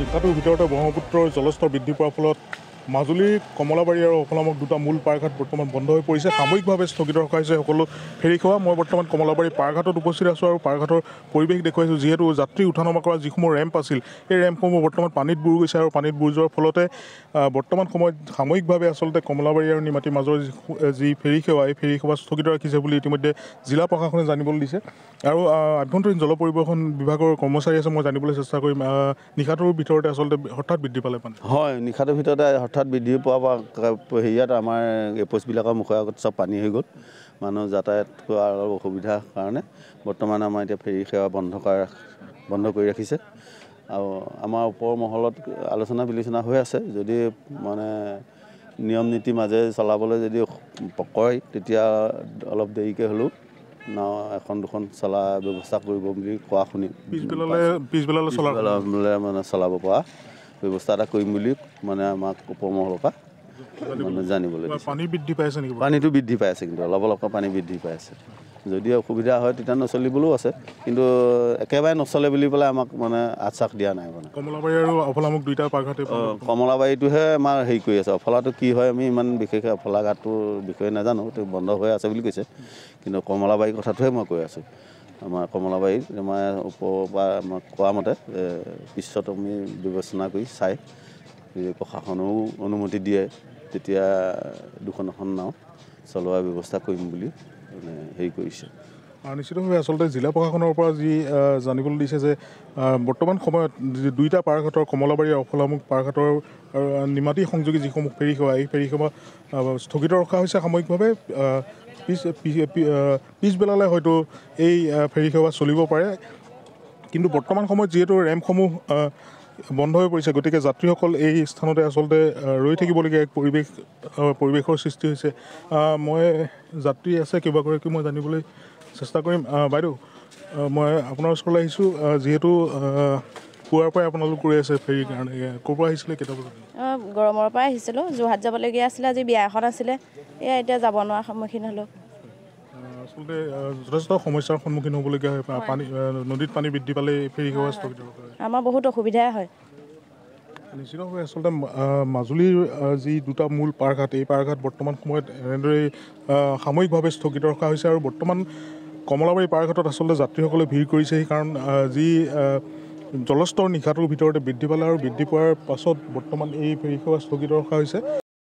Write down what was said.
নিশাটোৰ ভিতৰতে ব্ৰহ্মপুত্ৰৰ জলস্তৰ বৃদ্ধি পোৱাৰ ফলত মাজুলী কমলাবাৰী আৰু অফলামুখ দুটা মূল পাৰঘাট বৰ্তমান বন্ধ হৈ পৰিছে। সাময়িকভাৱে স্থগিত ৰখা হৈছে সকলো ফেৰী সেৱা। মই বৰ্তমান কমলাবাৰী পাৰঘাটত উপস্থিত আছোঁ আৰু পাৰঘাটৰ পৰিৱেশ দেখুৱাইছোঁ। যিহেতু যাত্ৰী উঠা নমা কৰা যিসমূহ ৰেম্প আছিল, সেই ৰেম্পসমূহ বৰ্তমান পানীত বুৰ গৈছে আৰু পানীত বুৰ যোৱাৰ ফলতে বৰ্তমান সময়ত সাময়িকভাৱে আচলতে কমলাবাৰী আৰু নিমাতী মাজৰ যি ফেৰী সেৱা, এই ফেৰী সেৱা স্থগিত ৰাখিছে বুলি ইতিমধ্যে জিলা প্ৰশাসনে জানিবলৈ দিছে। আৰু আভ্যন্তৰীণ জল পৰিবহণ বিভাগৰ কৰ্মচাৰী আছে, মই জানিবলৈ চেষ্টা কৰিম। নিশাটোৰ ভিতৰতে আচলতে হঠাৎ বৃদ্ধি পালে পানী? হয়, নিশাটোৰ ভিতৰতে হঠাৎ বৃদ্ধি পোৱা হেৰিয়াত আমাৰ এপ'ষ্টবিলাকৰ মুখৰ আগত চব পানী হৈ গ'ল। মানুহ যাতায়াত কৰাৰ অলপ অসুবিধাৰ কাৰণে বৰ্তমান আমাৰ এতিয়া ফেৰী সেৱা বন্ধ কৰি ৰাখিছে। আৰু আমাৰ ওপৰ মহলত আলোচনা বিলোচনা হৈ আছে, যদি মানে নিয়ম নীতিৰ মাজে চলাবলৈ যদি কয়, তেতিয়া অলপ দেৰিকৈ হ'লেও নাও এখন দুখন চলা ব্যৱস্থা কৰিব বুলি কোৱা শুনি পিছবেলালৈ মানে চলাব পৰা ব্যৱস্থা এটা কৰিম বুলি মানে আমাক ওপৰমহলৰ পৰা মানে জানিবলৈ দিছে। পানী বৃদ্ধি পাইছে নেকি? পানীটো বৃদ্ধি পাই আছে, কিন্তু অলপ অলপকৈ পানী বৃদ্ধি পাই আছে। যদি অসুবিধা হয় তেতিয়া নচলিবলৈও আছে, কিন্তু একেবাৰে নচলে বুলি পেলাই আমাক মানে আশ্বাস দিয়া নাই। মানে কমলাবাৰী আৰু অফলামুখ দুইটা পাৰঘাটে কমলাবাৰীটোহে আমাৰ হেৰি কৰি আছে। অফলাটো কি হয় আমি ইমান বিশেষকৈ অফলা ঘাটটোৰ বিষয়ে নাজানো, সেইটো বন্ধ হৈ আছে বুলি কৈছে। কিন্তু কমলাবাৰীৰ কথাটোহে মই কৈ আছোঁ। আমাৰ কমলাবাৰীত আমাৰ ওপৰৰ পৰা আমাক কোৱা মতে পিছত আমি বিবেচনা কৰি চাই প্ৰশাসনেও অনুমতি দিয়ে, তেতিয়া দুখন এখন নাও চলোৱাৰ ব্যৱস্থা কৰিম বুলি মানে হেৰি কৰিছে। নিশ্চিতভাৱে আচলতে জিলা প্ৰশাসনৰ পৰা যি জানিবলৈ দিছে যে বৰ্তমান সময়ত দুইটা পাৰঘাটৰ কমলাবাৰী আৰু অফলামুখ পাৰঘাটৰ নিমাতী সংযোগী যিসমূহ ফেৰী সেৱা, এই ফেৰী সেৱা স্থগিত ৰখা হৈছে সাময়িকভাৱে। পিছবেলালৈ হয়তো এই ফেৰী সেৱা চলিব পাৰে, কিন্তু বৰ্তমান সময়ত যিহেতু ৰেম্পসমূহ বন্ধ হৈ পৰিছে, গতিকে যাত্ৰীসকল এই স্থানতে আচলতে ৰৈ থাকিবলগীয়া এক পৰিৱেশৰ সৃষ্টি হৈছে। মই যাত্ৰী আছে কেইবাগৰাকী, মই জানিবলৈ চেষ্টা কৰিম। বাইদেউ, মই আপোনাৰ ওচৰলৈ আহিছোঁ। যিহেতু পুৱাৰ পৰাই আপোনালোক ৰৈ আছে ফেৰীৰ কাৰণে, ক'ৰ পৰা আহিছিলে, কেইটা বজাত? গৰমৰ পৰা আহিছিলোঁ, যোৰহাট যাবলগীয়া আছিলে, আজি বিয়া এখন আছিলে, এয়া এতিয়া যাব নোৱাৰা সন্মুখীন হ'লোঁ। আচলতে যথেষ্ট সমস্যাৰ সন্মুখীন হ'বলগীয়া হয়। পানী নদীত পানী বৃদ্ধি পালে ফেৰী সেৱা স্থগিত ৰখা হয়। আমাৰ বহুত অসুবিধাই হয়। নিশ্চিতভাৱে আচলতে মাজুলীৰ যি দুটা মূল পাৰঘাট, এই পাৰঘাট বৰ্তমান সময়ত এনেদৰেই সাময়িকভাৱে স্থগিত ৰখা হৈছে। আৰু বৰ্তমান কমলাবাৰী পাৰঘাটত আচলতে যাত্ৰীসকলে ভিৰ কৰিছেহি, কাৰণ যি জলস্তৰ নিশাটোৰ ভিতৰতে বৃদ্ধি পালে আৰু বৃদ্ধি পোৱাৰ পাছত বৰ্তমান এই ফেৰী সেৱা স্থগিত ৰখা হৈছে।